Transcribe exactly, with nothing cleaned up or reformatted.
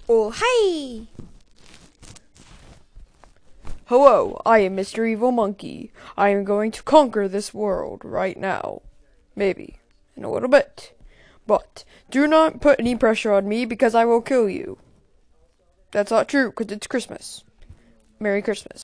Oh, hey! Hello, I am Mister Evil Monkey. I am going to conquer this world right now. Maybe. In a little bit. But do not put any pressure on me because I will kill you. That's not true because it's Christmas. Merry Christmas.